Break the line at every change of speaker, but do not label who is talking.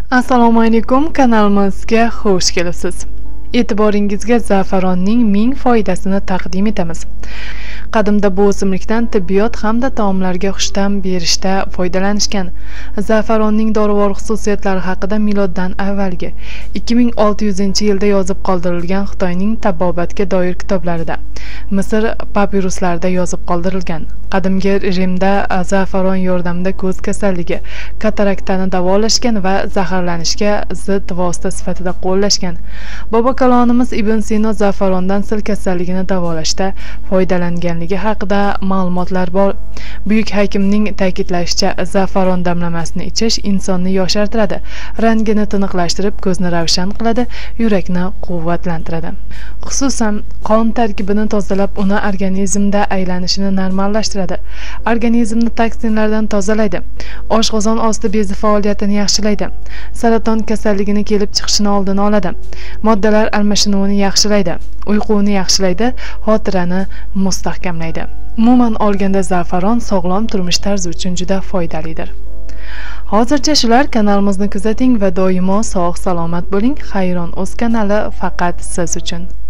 Assalomu alaykum, kanalimizga xush kelibsiz. E'tiboringizga zafaronning 1000 foydasini taqdim etamiz. Qadimda bu o'simlikdan tibbiyot hamda taomlarga xushta'm berishda foydalanishgan. Zafaronning dorivor xususiyatlari haqida miloddan avvalgi 2600-yilda yozib qoldirilgan Xitoyning tabbobatga doir kitoblarida, Misr papiruslarida yozib qoldirilgan. Qadimgi Rimda zafaron yordamida ko'z kasalligi, kataraktani davolashgan va zaharlanishga zid vosita sifatida qo'llashgan. Bobo kalonimiz Ibn Sino zafarondan sil kasalligini davolashda foydalanganligi haqida ma'lumotlar bor. Buyuk hakimning ta'kidlashicha, zafaron damlamasini ichish insonni yoshartiradi, rangini tiniqlashtirib, ko'zni ravshan qiladi, yurakni quvvatlantiradi. Xususan, qon tarkibini tozalab, uni organizmda aylanishini normallashtiradi. Organizmni toksinlardan tozalaydi. Oshqozon osti bezi faoliyatini yaxshilaydi. Saraton kasalligini kelib chiqishini oldini oladi. Moddalar almashinuvini yaxshilaydi. Uyquni yaxshilaydi, xotirani mustahkamlaydi. Umuman olganda zafaron sog'lom turmush tarzi uchun juda foydalidir. Hozircha shular, kanalimizni kuzating va doimo sog' salomat bo'ling. Xayron o'z kanali faqat siz uchun.